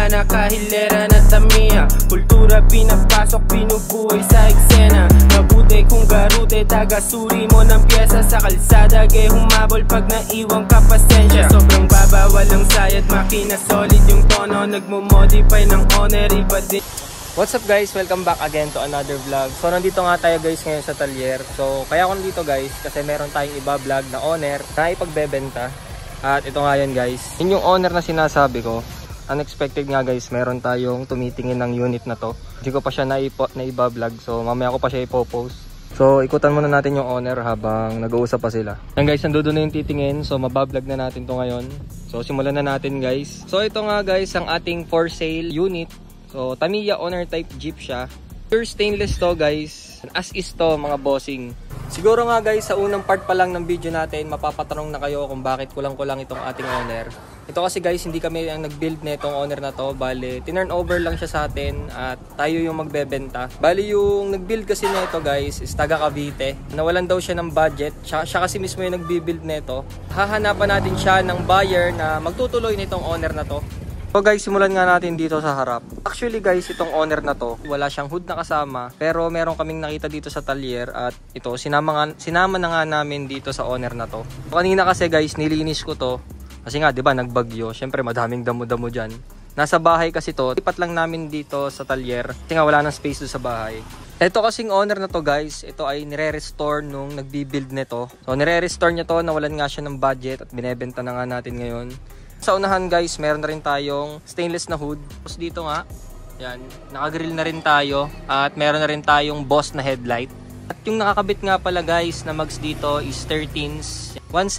Urbana, kahilera na tamiya. Kultura pinapasok, binubuhay sa eksena. Mabuti kung garute, taga-suri mo ng pyesa. Sa kalsada, gay humabol pag naiwang ka pasensya. Sobrang baba, walang sayad, makina solid yung tono. Nagmo-modify ng owner, iba din. What's up guys? Welcome back again to another vlog. So nandito nga tayo guys ngayon sa Talyer. So kaya ako nandito guys kasi meron tayong iba vlog na owner na ipagbebenta. At ito nga yan guys. Yun yung owner na sinasabi ko. Unexpected nga guys, meron tayong tumitingin ng unit na to. Hindi ko pa siya na iba vlog. So mamaya ko pa siya ipopost. So ikutan muna natin yung owner habang nag-uusap pa sila. Yan guys, nandoon na yung titingin. So mabablog na natin to ngayon. So simulan na natin guys. So ito nga guys ang ating for sale unit. So Tamiya owner type jeep siya. Pure stainless to guys. As is to mga bossing. Siguro nga guys sa unang part pa lang ng video natin mapapatanong na kayo kung bakit kulang-kulang itong ating owner. Ito kasi guys hindi kami ang nag-build na itong owner na to. Bale tinurn over lang siya sa atin at tayo yung magbebenta. Bale yung nag-build kasi na ito guys is taga Cavite. Nawalan daw siya ng budget. Siya kasi mismo yung nagbi-build na ito. Hahanapan natin siya ng buyer na magtutuloy nitong owner na to. So guys, simulan nga natin dito sa harap. Actually guys, itong owner na to, wala siyang hood na kasama. Pero meron kaming nakita dito sa Talyer. At ito, sinama na nga namin dito sa owner na to. Kanina kasi guys, nilinis ko to. Kasi nga, di ba, nagbagyo. Syempre, madaming damo-damo dyan. Nasa bahay kasi to. Lipat lang namin dito sa Talyer. Kasi nga, wala nang space doon sa bahay. Ito kasing owner na to guys, ito ay nire-restore nung nagbi-build nito. So, nire-restore niya to, nawalan nga siya ng budget at binebenta na nga natin ngayon. Sa unahan guys, meron na rin tayong stainless na hood. Tapos dito nga, yan, nakagrill na rin tayo. At meron na rin tayong Boss na headlight. At yung nakakabit nga pala guys na mags dito is 13s.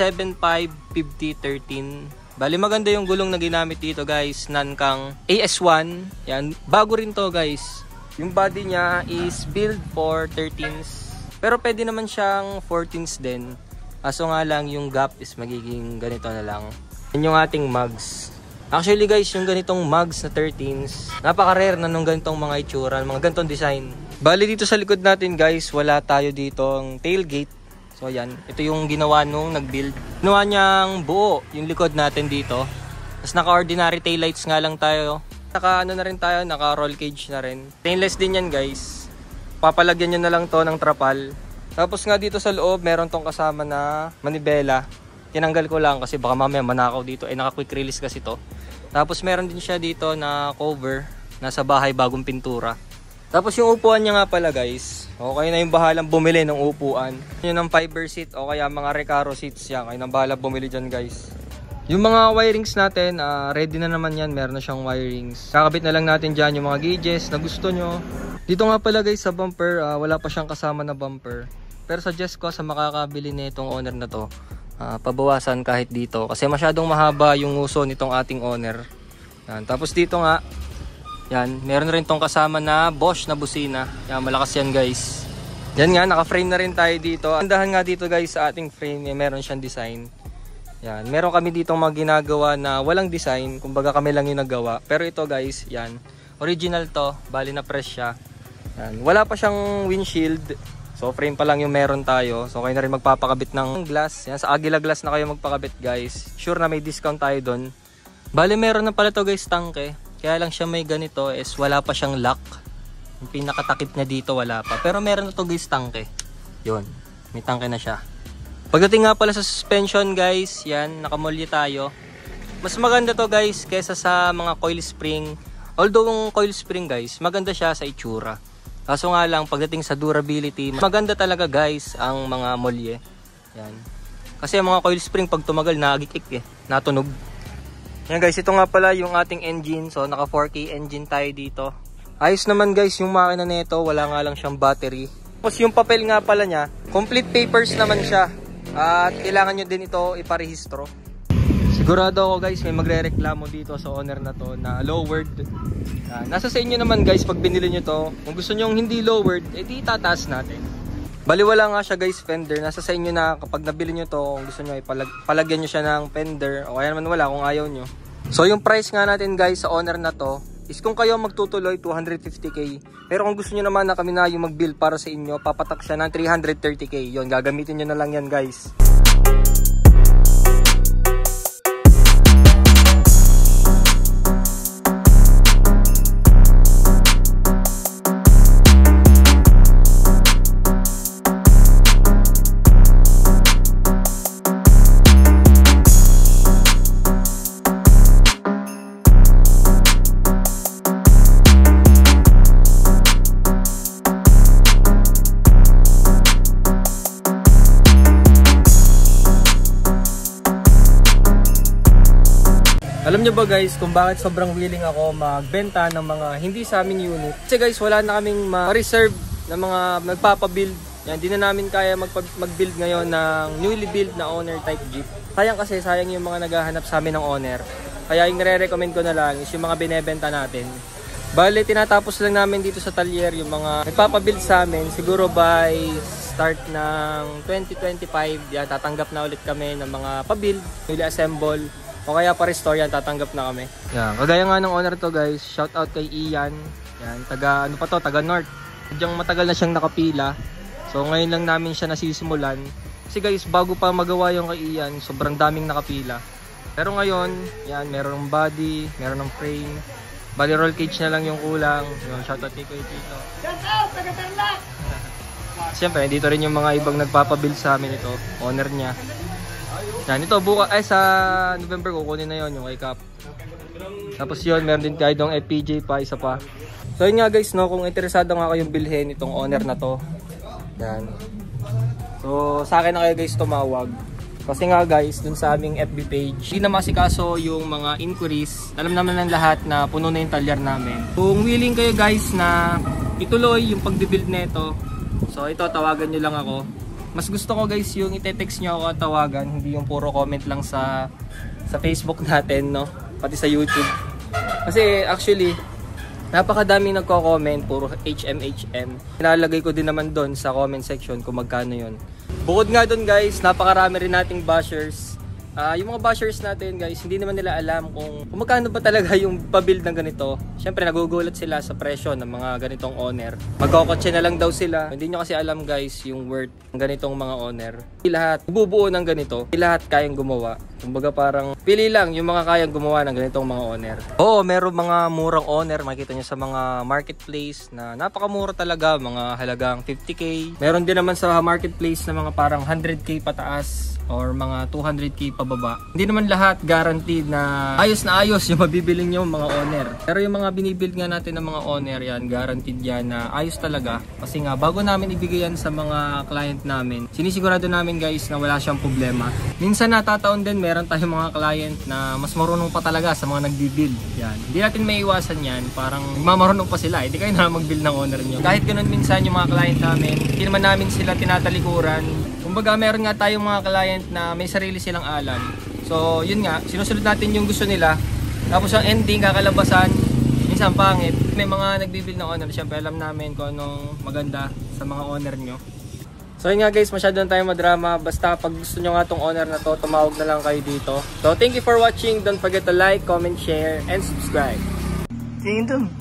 175/50/13. Bali maganda yung gulong na ginamit dito guys. Nankang AS1. Yan, bago rin to guys. Yung body niya is build for 13s. Pero pwede naman siyang 14s din. Kaso nga lang yung gap is magiging ganito na lang. Yan yung ating mugs. Actually guys, yung ganitong mugs na 13s, napaka-rare na nung ganitong mga itsura, mga ganitong design. Bali dito sa likod natin guys, wala tayo dito ang tailgate. So yan, ito yung ginawa nung nag-build. Ginawa niyang buo yung likod natin dito. Tapos naka-ordinary taillights nga lang tayo. Naka ano na rin tayo, naka-roll cage na rin. Stainless din yan guys. Papalagyan nyo na lang to ng trapal. Tapos nga dito sa loob, meron tong kasama na manibela. Tinanggal ko lang kasi baka mamaya manakaw dito. Naka quick release kasi to. Tapos meron din siya dito na cover. Nasa bahay bagong pintura. Tapos yung upuan niya nga pala guys. Okay na yung bahalang bumili ng upuan. Yun ng fiber seat o kaya mga Recaro seats yan. Kayo nang bahala bumili dyan guys. Yung mga wirings natin, ready na naman yan. Meron na siyang wirings. Kakabit na lang natin dyan yung mga gauges na gusto nyo. Dito nga pala guys sa bumper, wala pa siyang kasama na bumper. Pero suggest ko sa makakabili na itong owner na to. Pabawasan kahit dito kasi masyadong mahaba yung uso nitong ating owner. Yan. Tapos dito nga yan, meron rin tong kasama na Bosch na busina. Yan, malakas yan guys. Yan nga, naka-frame na rin tayo dito. Andahan nga dito guys sa ating frame, meron siyang design. Yan, meron kami dito mga ginagawa na walang design, kumbaga kami lang yung nagawa. Pero ito guys, yan, original to, bali na press siya. Yan, wala pa siyang windshield. So frame pa lang yung meron tayo. So kayo na rin magpapakabit ng glass. Yan, sa Aguila Glass na kayo magpakabit guys. Sure na may discount tayo doon. Bale meron na pala to guys tangke. Kaya lang siya may ganito is wala pa siyang lock. Yung pinakatakip niya dito wala pa. Pero meron na to guys tangke. Yun, may tangke na siya. Pagdating nga pala sa suspension guys, yan, nakamolye tayo. Mas maganda to guys kesa sa mga coil spring. Although yung coil spring guys, maganda siya sa itsura. Kaso nga lang, pagdating sa durability, maganda talaga guys ang mga molye. Yan. Kasi ang mga coil spring, pag tumagal, nagikik natunog. Yan guys, ito nga pala yung ating engine. So, naka 4K engine tayo dito. Ayos naman guys yung makina nito, wala nga lang siyang battery. Tapos yung papel nga pala niya, complete papers naman siya. At kailangan nyo din ito iparehistro. Sigurado ako guys, may magre-reklamo dito sa owner na to na lowered. Nasa sa inyo naman guys pag binili nyo to. Kung gusto nyo hindi lowered, edi itataas natin. Baliwala nga siya guys fender. Nasa sa inyo na kapag nabili nyo to, kung gusto nyo palagyan nyo siya ng fender. O kaya naman wala kung ayaw nyo. So yung price nga natin guys sa owner na to is kung kayo magtutuloy 250k. Pero kung gusto nyo naman na kami na yung mag-build para sa inyo, papatak siya ng 330k. Yun, gagamitin nyo na lang yan guys. Alam nyo ba guys kung bakit sobrang willing ako magbenta ng mga hindi sa aming unit? Kasi guys, wala na kaming ma-reserve na mga nagpapabuild. Yan, di na namin kaya mag-build ngayon ng newly built na owner type Jeep. Sayang kasi, sayang yung mga naghahanap sa amin ng owner. Kaya yung nire-recommend ko na lang is yung mga binebenta natin. Bale, tinatapos lang namin dito sa Talyer yung mga nagpapabuild sa amin. Siguro by start ng 2025, yan, tatanggap na ulit kami ng mga pabuild, newly assemble. O kaya pa-restore yan, tatanggap na kami. Yan, kagaya nga ng owner to guys, shout out kay Ian. Yan, taga North. Diyan matagal na siyang nakapila. So ngayon lang namin siya nasisimulan. Kasi guys, bago pa magawa yung kay Ian, sobrang daming nakapila. Pero ngayon, yan, meron ng body, meron ng frame. Body roll cage na lang yung kulang. Yung shout out kay Tito. Shout out, taga-Tarlac! Siyempre, dito rin yung mga ibang nagpapabuild sa amin ito. Owner niya. Yan, ito bukas ay sa November kukunin na yon yung kay Cap. Tapos yun, meron din tayo dong FPJ pa, isa pa. So yun nga guys, no, kung interesado nga kayong bilhin itong owner na to. Yan. So sa akin na kayo guys tumawag. Kasi nga guys, dun sa aming FB page, hindi na masikaso yung mga inquiries. Alam naman ng lahat na puno na yung Talyer namin. Kung willing kayo guys na ituloy yung pagbibuild nito, so ito, tawagan nyo lang ako. Mas gusto ko guys yung ite-text nyo ako at tawagan, hindi yung puro comment lang sa Facebook natin, no? Pati sa YouTube. Kasi actually, napakadaming nagko-comment, puro HM. Nilalagay ko din naman doon sa comment section kung magkano yun. Bukod nga doon guys, napakarami rin nating bashers. Yung mga bashers natin guys, hindi naman nila alam kung magkano ba talaga yung pabuild ng ganito. Siyempre nagugulat sila sa presyo ng mga ganitong owner. Magkokotse na lang daw sila. Hindi nyo kasi alam guys yung worth ng ganitong mga owner. Hindi lahat bubuo ng ganito, hindi lahat kayang gumawa. Kumbaga parang pili lang yung mga kayang gumawa ng ganitong mga owner. Oo, meron mga murang owner, makikita nyo sa mga marketplace na napakamura talaga, mga halagang 50k. Meron din naman sa marketplace na mga parang 100k pataas or mga 200k pababa. Hindi naman lahat guaranteed na ayos yung mabibili nyo mga owner. Pero yung mga binibuild nga natin ng mga owner yan, guaranteed yan na ayos talaga. Kasi nga bago namin ibigay yan sa mga client namin, sinisigurado namin guys na wala siyang problema. Minsan natataon din meron tayong mga client na mas marunong pa talaga sa mga nagbibuild. Yan. Hindi natin may iwasan yan. Parang mamarunong pa sila. Hindi kayo na magbuild ng owner nyo. Kahit ganun minsan yung mga client namin, hindi naman namin sila tinatalikuran. Kumbaga meron nga tayong mga client na may sarili silang alam. So yun nga, sinusunod natin yung gusto nila. Tapos ang ending, kakalabasan, minsan pangit. May mga nagbibuild ng owner, syempre alam namin kung anong maganda sa mga owner nyo. So yun nga guys, masyado na tayo madrama. Basta pag gusto nyo nga tong owner na to, tumawag na lang kayo dito. So thank you for watching. Don't forget to like, comment, share, and subscribe. Tingin dun.